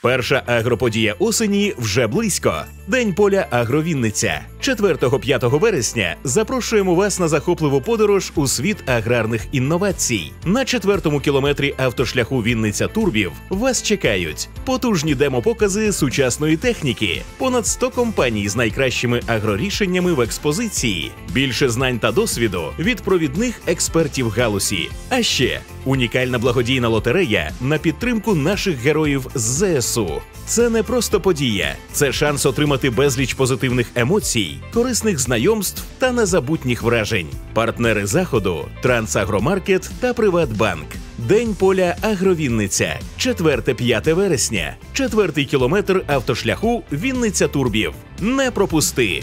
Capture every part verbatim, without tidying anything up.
Перша агроподія осені вже близько. День поля Агровінниця. четвертого-п'ятого вересня запрошуємо вас на захопливу подорож у світ аграрних інновацій. На четвертому кілометрі автошляху Вінниця-Турбів вас чекають потужні демопокази сучасної техніки, понад сто компаній з найкращими агрорішеннями в експозиції, більше знань та досвіду від провідних експертів галузі. А ще унікальна благодійна лотерея на підтримку наших героїв з зе ес у. Це не просто подія, це шанс отримати безліч позитивних емоцій, корисних знайомств та незабутніх вражень. Партнери заходу – Трансагромаркет та Приватбанк. День поля Агровінниця. четверте-п'яте вересня. Четвертий кілометр автошляху Вінниця-Турбів. Не пропусти!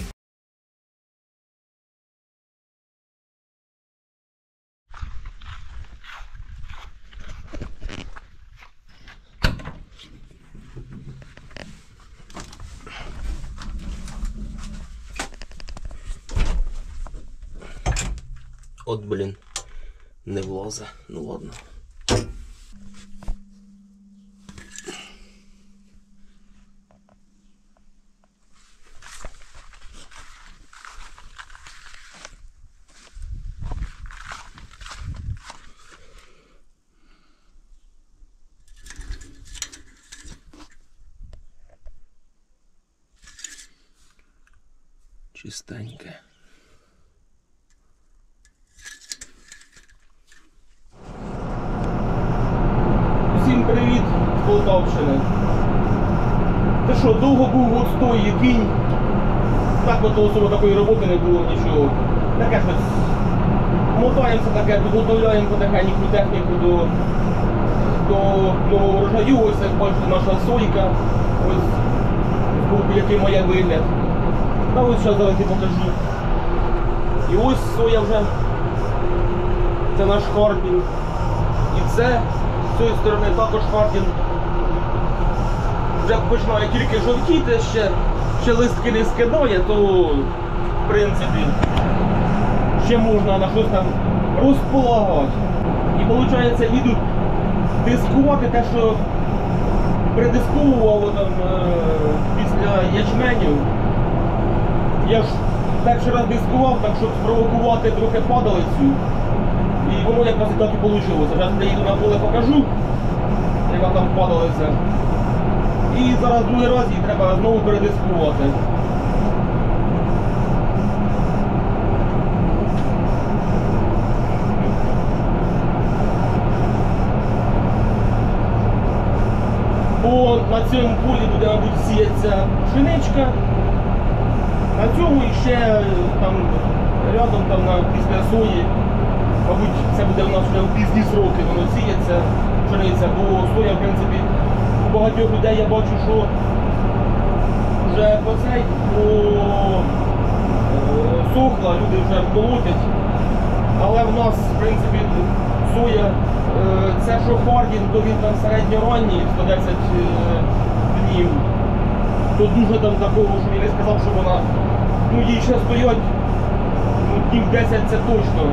От, блін, не влазе. Ну ладно. Чистеньке. Всім привіт з Полтавщини. Ти що, довго був от стой і кінь? Так от особо такої роботи не було, нічого. Таке щось мотаємося, таке, підготовляємо потихеньку техніку до, до нового врожаю. Ось як бачите, наша сойка. Ось збоку, який має вигляд. Та ось зараз зараз я покажу. І ось соя вже. Це наш Хардін. І це з цієї сторони також Хардін. Вже починає тільки жовтіти, ще, ще листки не скидає, то в принципі ще можна на щось там розполагати. І виходить, їду дискувати те, що придисковував там, після ячменю. Я ж перший раз дискував, так щоб спровокувати трохи падалицю. І воно якраз і так і вийшло. Зараз я їду на поле, покажу, яка там падалиця. І зараз другий раз її треба знову передискувати. Бо на цьому полі буде, мабуть, сіятися пшеничка. На цьому і ще там рядом там, на, після сої, мабуть, це буде у нас вже в пізні сроки, воно сіється, пшениця, бо соя, в принципі, у багатьох людей я бачу, що вже по цей сохла, люди вже молотять, але в нас, в принципі, соя, це що Хардін, то він там середньоранній, сто десять днів, то дуже там такого, що він не сказав, що вона, ну їй ще стоять, ну, днів десять це точно.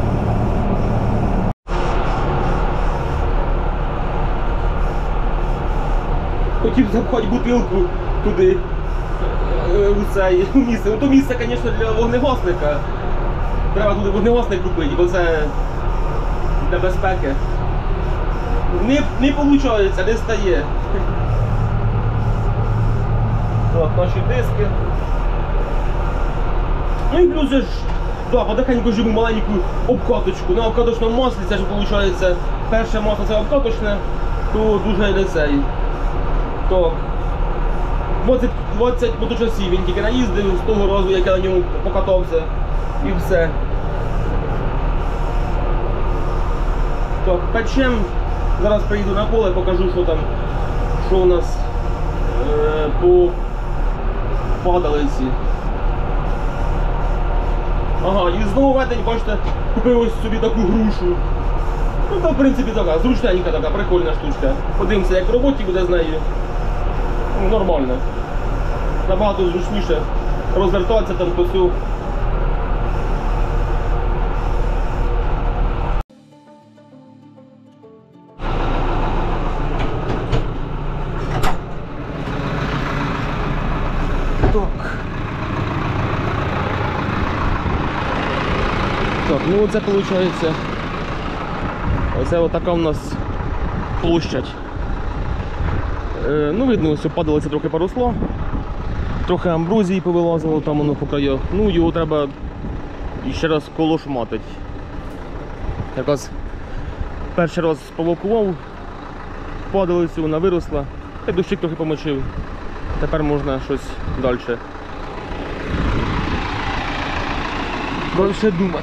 Хотів запхати бутилку туди, у це місце. Ну, то місце, звісно, для вогнегасника. Треба туди вогнегасник купити, бо це для безпеки. Не, не виходить, не стає. Так, наші диски. Ну і плюс же ж, да, потихеньку живу маленьку обкаточку. На обкаточному маслі, це ж виходить, перше масло це обкаточне, то дуже не цей. Так, двадцять, двадцять моточасів він тільки наїздив з того разу, як я на ньому покатався, і все. Так, печем. Зараз приїду на поле, покажу, що там, що у нас е, по падалиці. Ага, і знову ведень, бачите, купив ось собі таку грушу. Ну, то в принципі така, зручненька така, прикольна штучка. Подивимося, як в роботі буде з нею. Ну, нормально. Набагато зручніше розвертатися там по всю. Так. Так, ну оце виходить. Оце отака у нас площадь. Е, ну видно, ось падалося трохи поросло. Трохи амброзії повилазило там воно по краях. Ну його треба ще раз колошматить. Якраз перший раз повалкував, падалося, вона виросла. Та дощик трохи помочив. Тепер можна щось далі. Дальше думати.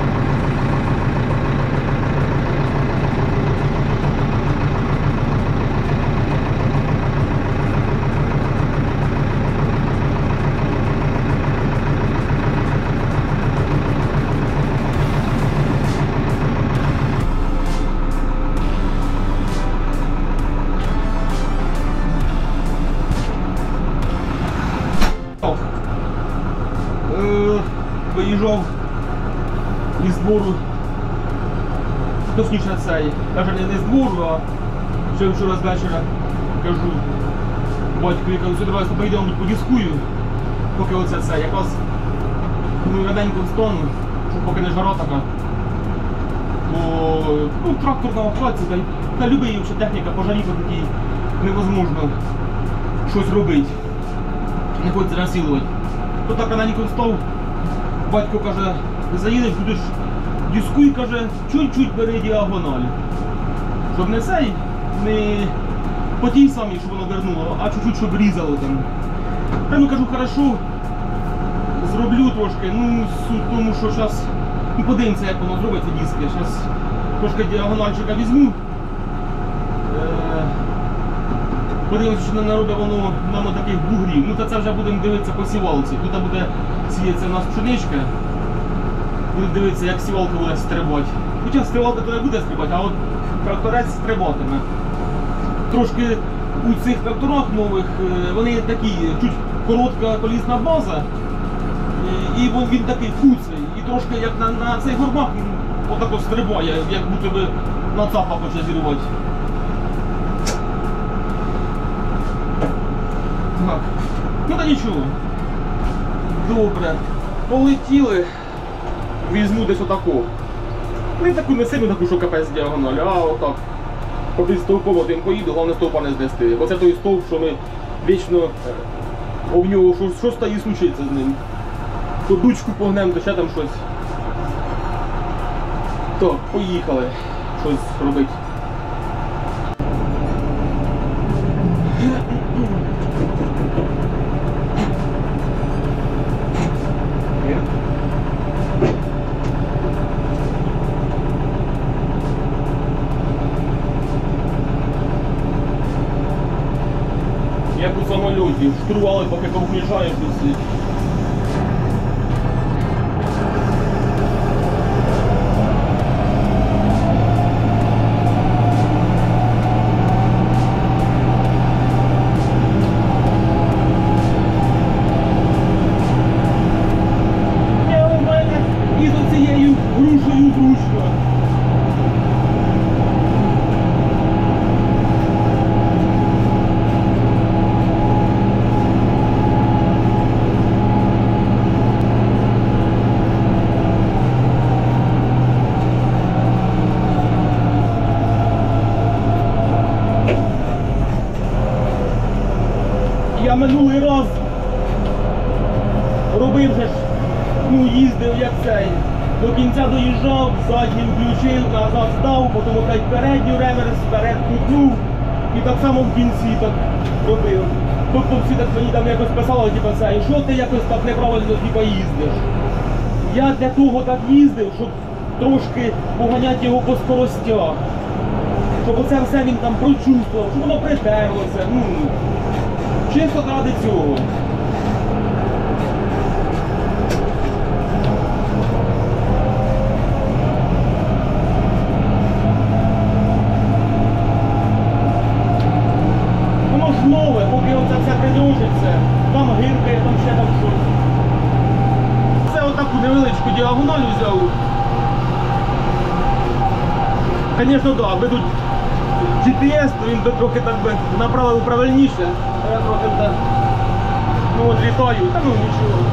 Виїжджав із двору, точніше цей, навіть не з двору, а ще вчора з вечора кажу батьку, я кажу, сюди давай поїдемо подіскую, поки оце це, якраз ну, раненько встану, щоб поки не жара така. Бо ну, трактор на оплаці, та, та любий вже техніка, пожаріка такий, невозможно щось робити, не хочеться насилувати. То так раненько встав. Батько каже, заїдеш, будеш дискуй, каже, чуть-чуть бери діагональ. Щоб не цей, не по тій самій, щоб воно вернуло, а чуть-чуть, щоб різало там. Та ну кажу, хорошо, зроблю трошки, ну суть в тому, що зараз, ну подивимося, як воно зробить ці диски. Зараз трошки діагональчика візьму. Подивимося, що не наробить воно нам таких бугрів. Ну, то це вже будемо дивитися по сівалці. Тут буде сіється у нас пшеничка. Будемо дивитися, як сівалка буде стрибати. Хоча стрибалка то не буде стрибати, а от тракторець стрибатиме. Трошки у цих тракторах нових, вони такі, чуть коротка колісна база. І він, він такий куций. І трошки як на, на цей горбак отако стрибає, як будто би на цапа хоче зірвати. Так. Ну та нічого. Добре. Полетіли. Візьму десь отаку. Не таку не сильно таку, що капець діагональ, а отак. Попід стовпом один поїду, головне стовпа не знести. Бо це той стовп, що ми вічно об нього щось, щось та і случиться з ним. То дучку погнемо, то ще там щось. Так, поїхали. Щось робити. Як у самольоті, штурвали, поки повключаєш усі. Я у мене із оцією грушею зручно. Я минулий раз робив же ж, ну їздив як цей, до кінця доїжджав, задній включив, назад здав, потім опять передню реверс, вперед крутнув і так само в кінці так робив. Тобто всі так мені там якось писали, типу це, що ти якось так неправильно типу, їздиш. Я для того так їздив, щоб трошки поганяти його по скоростях. Щоб оце все він там прочувствував, щоб воно притерлося. Ну, чисто ради цього. Воно ж нове, поки оце все придружиться, там гиркає, там ще там щось. Це отаку невеличку діагональ взяв. Звісно, так, аби тут джі пі ес, то він би трохи так би направив правильніше. Я трохи так Ну от літаю, та ну нічого.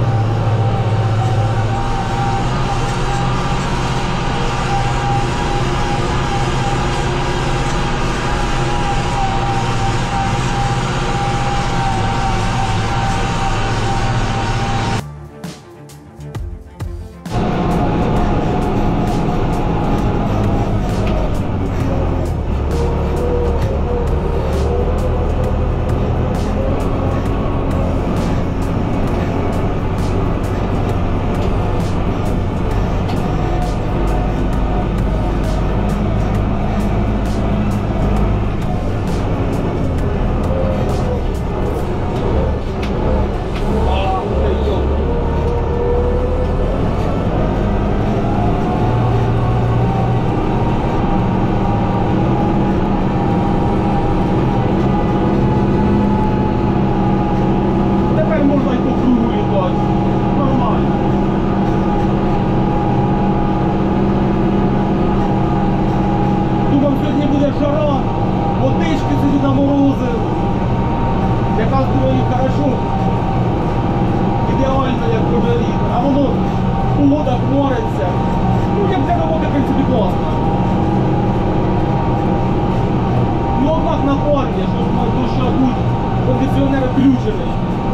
Кондиціонер включений.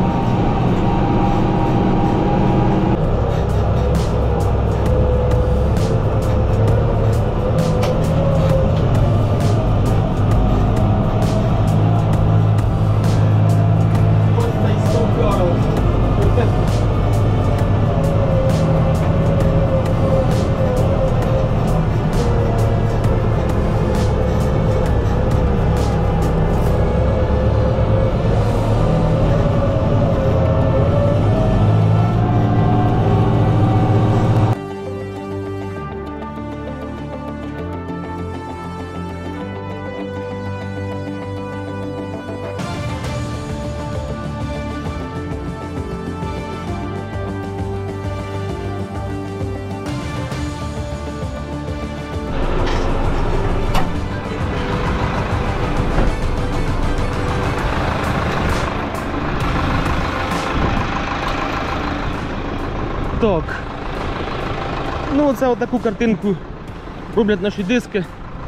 Так. Ну оце отаку картинку роблять наші диски.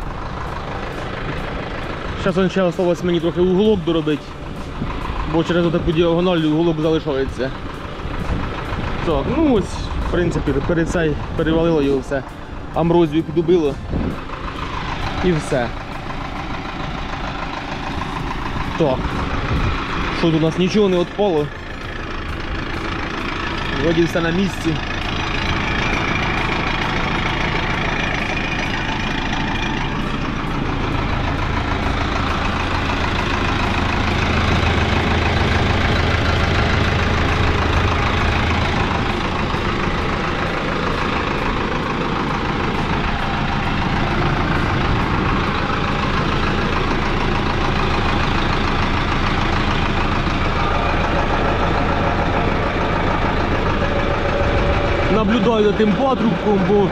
Зараз ще залишилось мені трохи уголок доробити, бо через отаку діагональ уголок залишається. Так, ну ось, в принципі, перед цей перевалило його все. Амброзію підубило і все. Так. Що тут у нас нічого не відпало. Вроді все на місці. Наблюдаю за тим патрубком, бо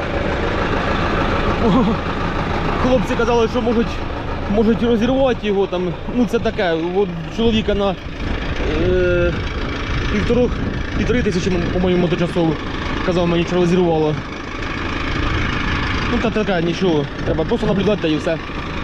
хлопці казали, що можуть, можуть розірвати його там. Ну це таке, от чоловіка на е, півторох, півтори тисячі, по-моєму, моточасов казав мені, що розірвало. Ну та таке, нічого, треба просто наблюдати та і все.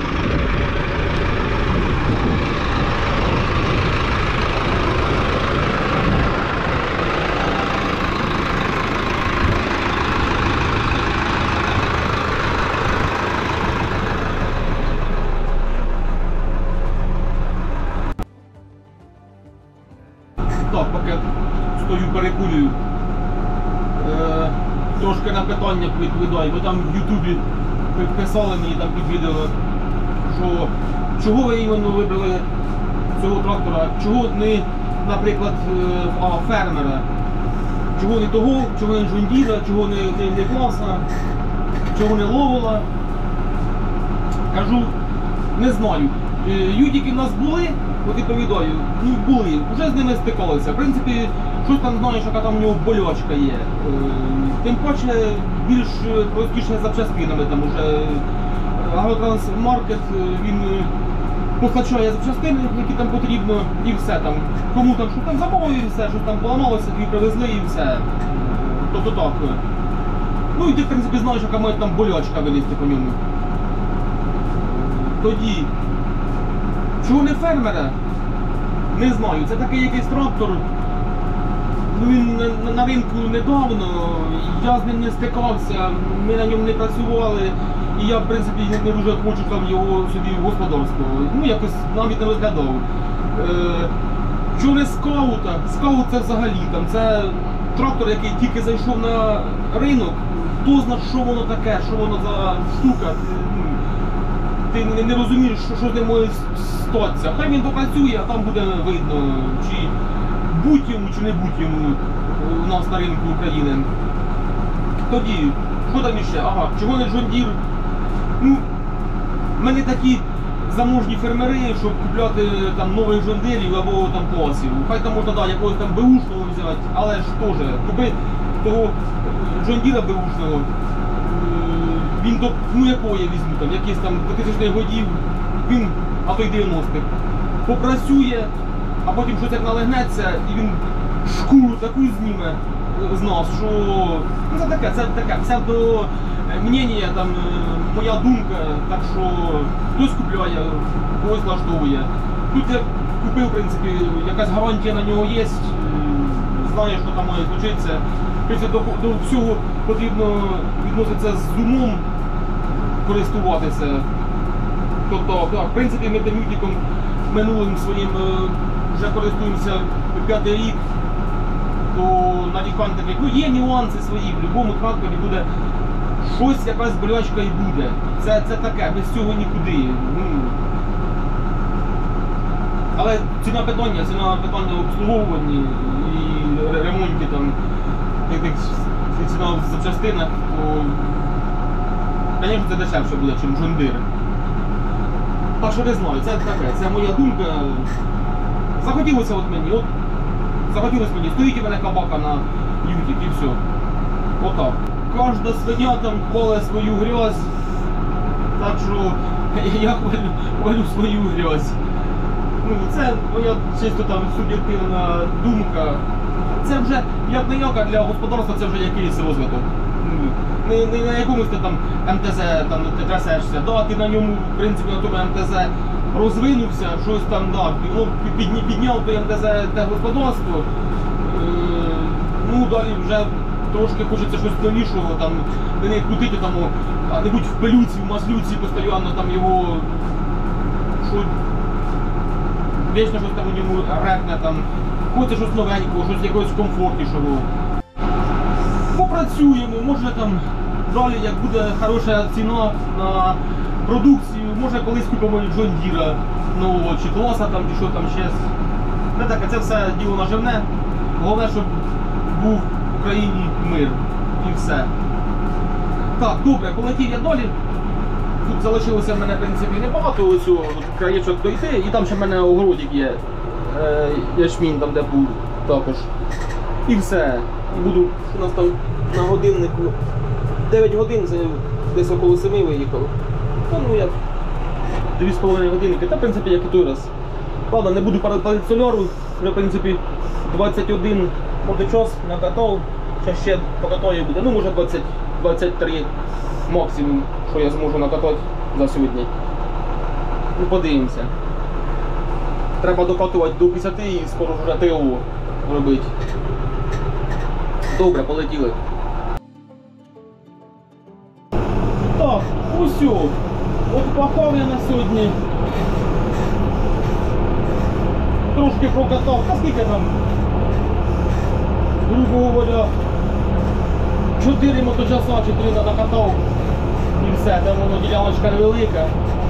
Так, поки стою перекурюю, е, трошки на питання відповідаю, бо там в Ютубі писали мені там під відео, що чого ви іменно вибрали цього трактора, чого не, наприклад, а, фермера, чого не того, чого не Джундіра, чого не, не, не Класа, чого не Ловола. Кажу, не знаю. Юдіки в нас були, от відповідаю, ну були, вже з ними стикалися. В принципі, щось там знаєш, яка там у нього болячка є. Тим паче більш простіше запчастинами там уже. Агротрансмаркет, він постачає запчастини, які там потрібно, і все там. Кому там що там замовили, і все, що там поламалося, тобі привезли і все. Тобто так. Ну і ти, в принципі, знаєш, яка має там болячка вилізти по ньому. Тоді, чого не фермера? Не знаю. Це такий якийсь трактор. Ну, він на, на ринку недавно, я з ним не стикався, ми на ньому не працювали. І я, в принципі, не дуже хочу там його собі в господарство. Ну, якось навіть не розглядав. Е, Чого не скаута? Скаут це взагалі там. Це трактор, який тільки зайшов на ринок. Хто знає, що воно таке, що воно за штука. Ти не, не розумієш, що, що з ним може статися. Хай він попрацює, а там буде видно, чи будь йому, чи не будь йому у нас на ринку України. Тоді, що там іще? Ага, чого не John Deere? Ну, в мене такі заможні фермери, щоб купляти там нових John Deere або там класів. Хай там можна да, якогось там беушного взяти, але ж теж, купи того John Deere беушного, він до, ну якого я візьму, там, якийсь там двохтисячних годів, він, а то й дев'яностих, попрацює, а потім щось як налегнеться, і він шкуру таку зніме з нас, що ну це таке, це таке псевдо мнення, там, моя думка, так що хтось купляє, когось влаштовує. Тут я купив, в принципі, якась гарантія на нього є, знаю, що там має случитися. До, до всього потрібно відноситися з умом, користуватися. Тобто, так, в принципі, ми тим мютиком минулим своїм вже користуємося п'ятий рік, то нарікань таких, ну є нюанси свої, в будь-якому тракторі буде щось, якась болячка і буде. Це, це таке, без цього нікуди. Ну, але ціна питання, ціна питання обслуговування і ремонті там, ціна в запчастинах, то, звісно, це дешевше буде, ніж John Deere. Так що не знаю, це таке, це моя думка. Захотілося от мені, от захотілося мені, стоїть у мене кабака на ютік і все. Отак. Кожна свиня там хвалить свою грязь, так що я хвалю, хвалю свою грязь. Ну, це моя чисто там суб'єктивна думка. Це вже, як не як, а для господарства це вже якийсь розвиток. Не, не на якомусь ти там ем те зет там, ти трясешся, да, ти на ньому, в принципі, на тому ем те зет розвинувся, щось там, да, ну, підні, підняв той ем те зет те господарство, е, ну далі вже трошки хочеться щось новішого, там, не крутити там, а не будь в пилюці, в маслюці, постійно там його, що, вічно щось там у ньому репне, там, хочеться щось новенького, щось якогось комфортнішого. Попрацюємо, може там далі, як буде хороша ціна на продукцію, може колись купимо John Deere нового, чи класа там, чи що там ще. Не таке, це все діло наживне. Головне, щоб був в Україні мир і все. Так, добре, полетів я далі. Тут залишилося в мене, в принципі, небагато ось цього краєчок дойти, і там ще в мене огородик є, е, ячмінь там, де був також. І все. Буду, у нас там на годиннику дев'ять годин, це десь около семи виїхав. Та, ну як дві з половиною годинники, та в принципі як і той раз. Ладно, не буду палити соляру, вже в принципі двадцять один час накатав, ще ще покатаю буде, ну може двадцять двадцять три максимум, що я зможу накатати за сьогодні. Ну подивимося. Треба докатувати до п'ятдесят і скоро вже те о робити. Добре, полетіли. Так, усьо. От пахав я на сьогодні. Трошки прокатав. Та скільки там? Грубо говоря, чотири моточаса, чотири накатав. І все, там воно діляночка невелика.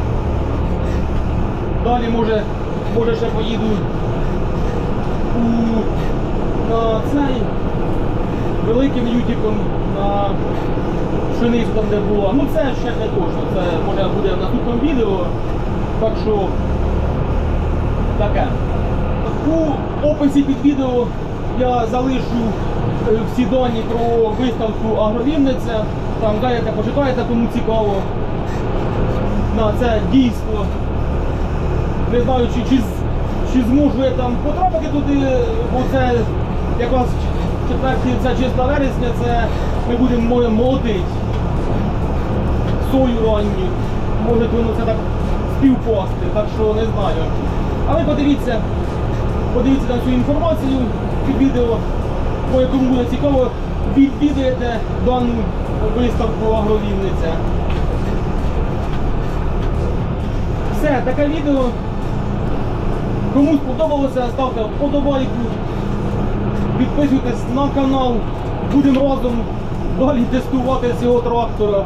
Далі може, може ще поїду у, на цей великим ютіком на пшеницю там, де було. Ну це ще не точно, це може буде в наступному відео. Так що таке. У описі під відео я залишу всі дані про виставку Агровінниця. Там дайте, почитайте, кому цікаво. На це дійство. Не знаю, чи, чи, чи зможу я там потрапити туди, бо це якраз четвертий, це числа вересня, це ми будемо молотити сою ранню. Може воно це так співпасти, так що не знаю. Але подивіться, подивіться на цю інформацію під відео, бо якому буде цікаво, відвідуєте дану виставку Агровінниця. Все, таке відео. Кому сподобалося, ставте вподобайку, підписуйтесь на канал, будемо разом далі тестувати цього трактора.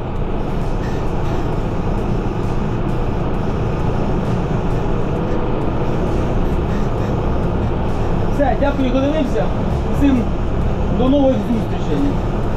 Все, дякую, хто дивився. Всім до нових зустрічей.